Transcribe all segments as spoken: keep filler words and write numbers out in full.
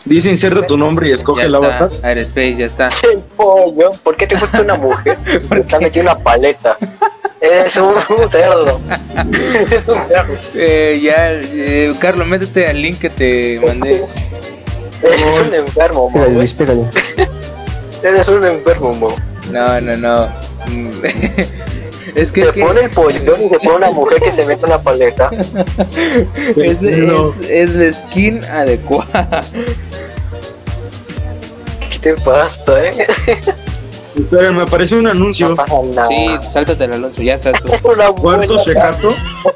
Dice inserta tu nombre y escoge Ya el está, avatar. Aerospace, ya está. El pollo, ¿por qué te gusta una mujer? Te está metiendo una paleta. Eres un cerdo. Eres un cerdo. Eh, ya, eh, Carlos, métete al link que te mandé. Eres un enfermo, mo. Pégale, Luis, pégale. Eres un enfermo, mo. No, no, no. Mm, es que, Se que pone el pollón y se pone una mujer que se mete una paleta. es, No. es, es la skin adecuada. ¿Qué te pasa, eh? Espera, me apareció un anuncio. No pasa nada. Sí, sáltate el Alonso, ya estás tú. Es una buena. ¿Cuánto Shehato?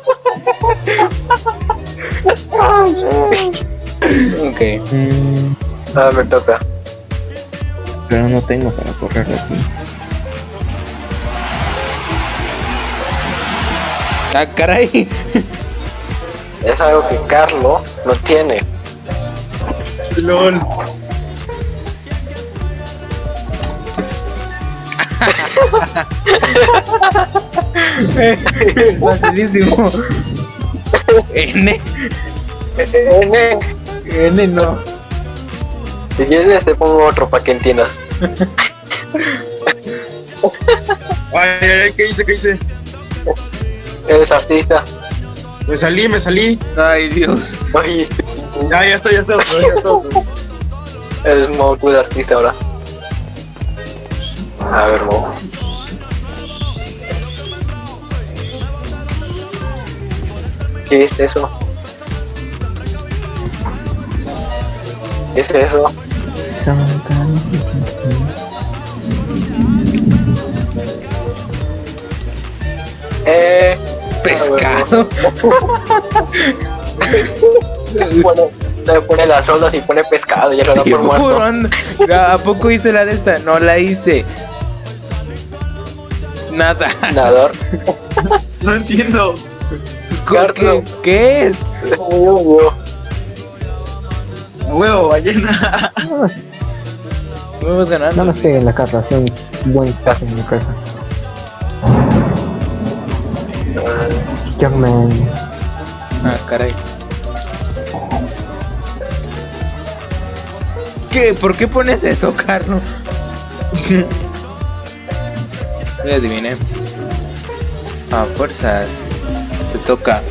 Ok. Mm, Ah, me toca. pero no tengo para correrlo aquí. Ah, caray. Es algo que Carlos no tiene. LOL. Facilísimo. N. N. N no. Si quieres te pongo otro para que entiendas. Ay, ay, ay, ¿qué hice? ¿Qué hice? Eres artista. Me salí, me salí. Ay, Dios. Oye, Ya, ya estoy, ya estoy. Ya estoy. eres Mo, tú eres artista ahora. A ver, Mo. ¿Qué es eso? ¿Qué es eso? Eh... Pescado. Bueno, le pone las ondas y pone pescado, ya lo da por muerto. Tiburón. ¿A poco hice la de esta? No la hice. Nada. Nadador. No entiendo. Pues, ¿qué, Carlos. ¿Qué es? Huevo, ballena. Vamos ganando. No nos peguen la carta, hace un buen chat en mi casa. Youngman. Ah, caray. ¿Qué? ¿Por qué pones eso, Carlos? Ya adiviné. A fuerzas. Te toca.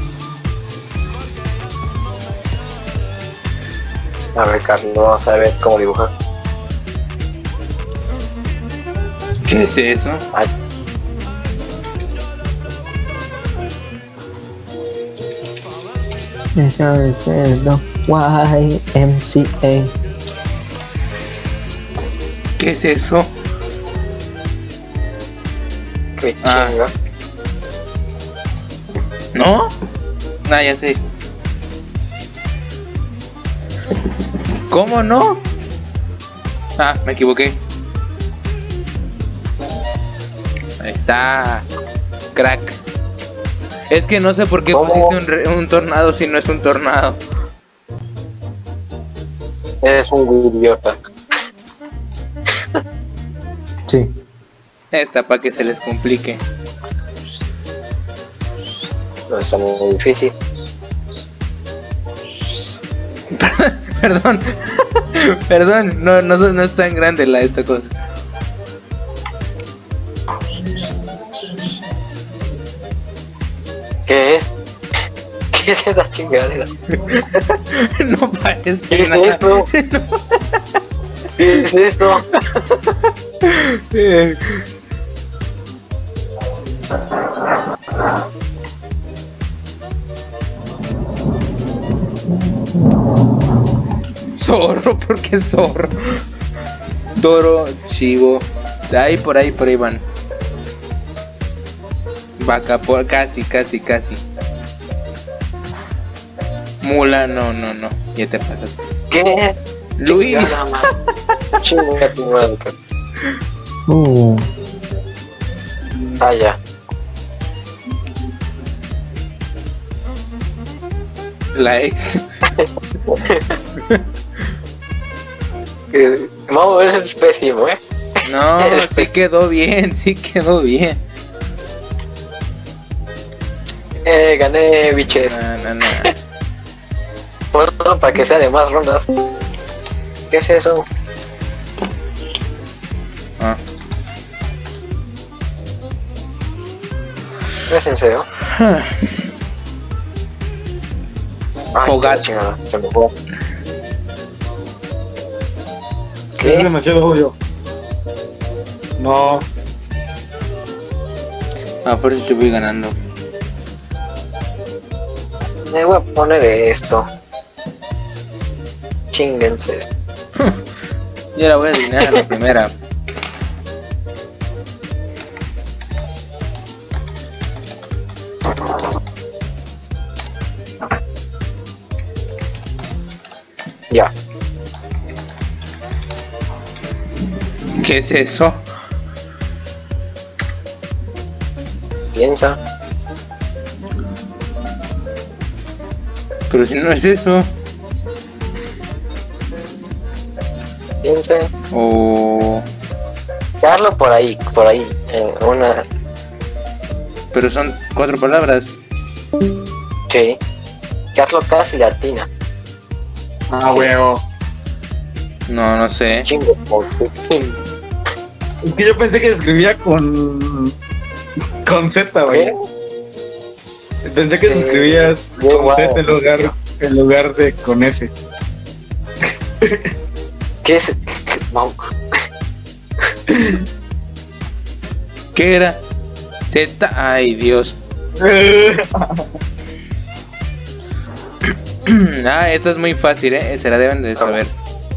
A ver, Carlos, vamos a ver cómo dibujar. ¿Qué es eso? Ay, Eso es el Y M C A. ¿Qué es eso? qué Ah. chinga. ¿No? Ah, ya sé. ¿Cómo no? Ah, me equivoqué. Ahí está. Crack. Es que no sé por qué ¿Cómo? pusiste un, re- un tornado si no es un tornado. Eres un idiota. Sí. Esta para que se les complique. No está muy difícil. Perdón. Perdón, no, no, no es tan grande la esta cosa. ¿Qué es? ¿Qué es esa chingadera? No parece ¿Qué es nada. esto? ¿Qué es esto? Eh, Zorro, ¿por qué zorro? Toro, chivo. Ahí por ahí, por ahí van. Vaca, por casi, casi, casi. Mula, no, no, no. Ya te pasaste. ¿Qué? Luis. Chingada madre. Chinga tu madre. Uh, Ah, ya. La ex. Que- Vamos a ver ese pésimo, eh. No, sí quedó bien, sí quedó bien. Eh, gané, biches. No, no, no. Por para que sea de más rondas. ¿Qué es eso? Ah. ¿Es en serio? Ay, Fogata. qué chingada, se me fue. Es ¿Qué? demasiado obvio. No. Ah, por eso te voy ganando. Me voy a poner esto. Chinguense esto. Yo la voy a adivinar a la primera. Ya. ¿Qué es eso? Piensa. Pero si no es eso. Piensa. O... Darlo por ahí, por ahí. En una. Pero son cuatro palabras. Sí. Carlo casi latina. Ah, huevo. No, no sé. Chingo. Es que yo pensé que se escribía con. Con Z, güey. ¿Qué? Pensé que se Sí, escribías yo con igual. Z en lugar, en lugar de con S. ¿Qué es? Vamos. ¿Qué era? Z. Ay, Dios. Ah, esta es muy fácil, ¿eh? Se la deben de saber.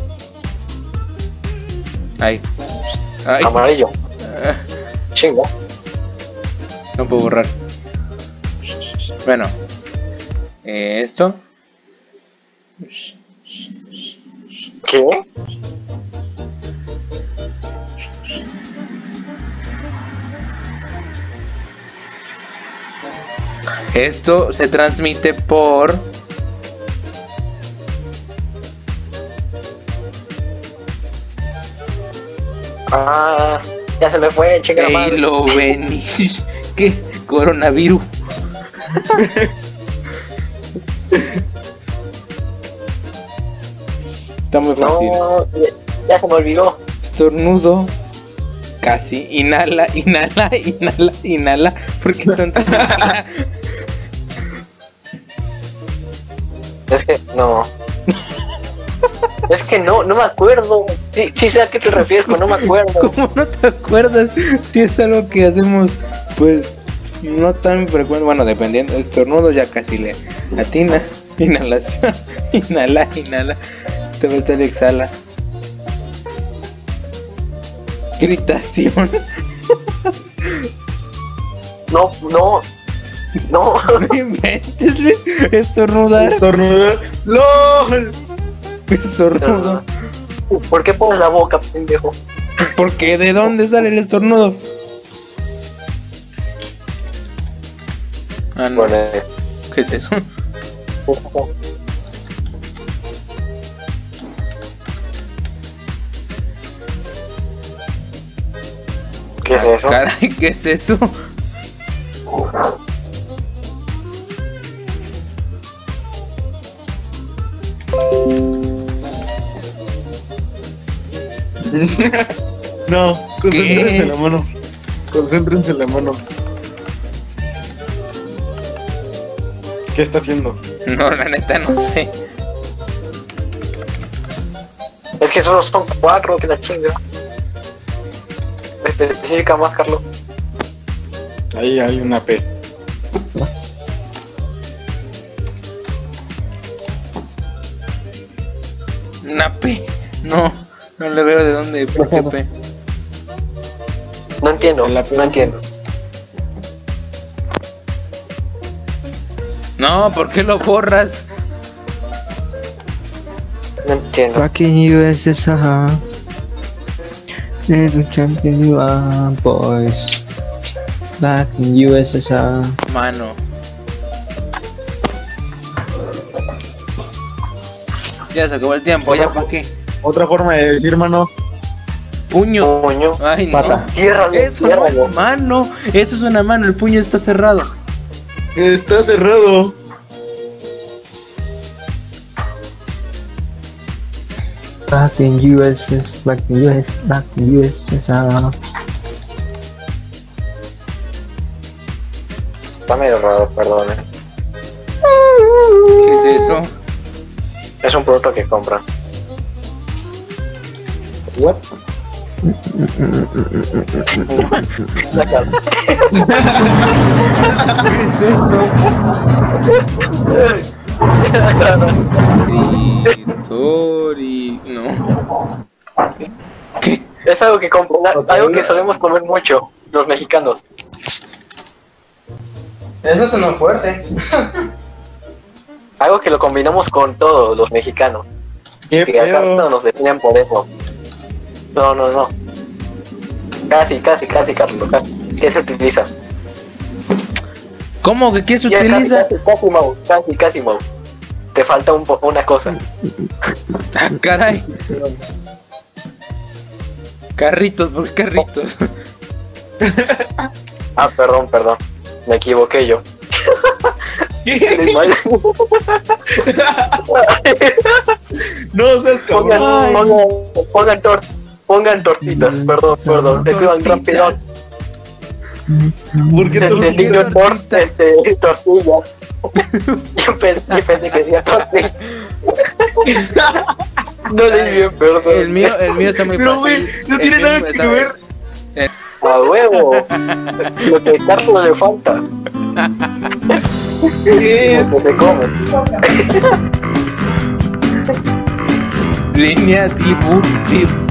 Ay. Ay. Amarillo. Ah, Chingo. no puedo borrar. Bueno. Eh, esto. ¿Qué? Esto se transmite por... Ah, ya se me fue, chinga la madre. Halo Venish. ¿Qué? Coronavirus. Está muy fácil. No, ya, ya se me olvidó. Estornudo. Casi. Inhala, inhala, inhala, inhala. ¿Por qué tanto se inhala? Es que no. Es que no, no me acuerdo. Sí, sí sé a qué te refieres, pero no me acuerdo. ¿Cómo no te acuerdas? Si es algo que hacemos, pues, no tan frecuente. Bueno, dependiendo. Estornudo ya casi le atina. Inhalación. Inhala, inhala. Te vuelta y exhala. Gritación. No, no, no. No inventes, Luis. Estornudar. Estornudar. ¡Lol! Estornudo. ¿Por qué pones la boca, pendejo? ¿Por qué? ¿De dónde sale el estornudo? Ah, no. Bueno, eh, ¿Qué es eso? ¿qué es eso? Caray, ¿qué es eso? No, concéntrense en la es? mano. Concéntrense en la mano. ¿Qué está haciendo? No, la neta no sé. Es que solo son cuatro, que la chinga. Especifica más, Carlos. Ahí hay una P. Una P. No, no le veo de dónde. ¿Por qué P? No entiendo, En la P. no entiendo. No, ¿por qué lo borras? No entiendo. Back in U S S R. Every champion you are, boys. Back in U S S R. Mano. Ya se acabó el tiempo, ¿ya para qué? Otra forma de decir mano. Puño. Puño. Ay, no. Pata. Ciérralo, Eso no ciérralo. es mano. Eso es una mano. El puño está cerrado. Está cerrado. Back in U S S, back in U S, back in U S S. Ah. Está medio raro, perdón. eh. ¿Qué es eso? Es un producto que compran. What? La cara. ¿Qué es eso? Escritori... No. ¿Qué? Es algo que compran, algo que solemos comer mucho los mexicanos. Eso suena fuerte. Algo que lo combinamos con todos los mexicanos. ¿Qué Que acá pedo? no nos definen por eso. No, no, no. Casi, casi, casi, Carlos. Casi. ¿Qué se utiliza? ¿Cómo que qué se Ya, utiliza? Casi, casi, casi, Mau. Casi, casi, Mau. Te falta un po- una cosa. Ah, caray. Carritos, ¿por qué carritos? Ah, perdón, perdón. Me equivoqué yo. ¿Qué? No seas pongan, cabrón. pongan, pongan, tor pongan tortitas. Perdón, perdón. Escriban rápido. ¿Por qué tú Entendí yo quieres? tor este, tortillas. Yo pensé, yo pensé que decía tortilla. No leí bien, perdón. El mío, el mío está muy Pero, fácil. güey, no El tiene mío nada que está- ver. A huevo. Lo que a Carlos le falta. ¿Qué es? Lo que se come. Línea dibu, dibu.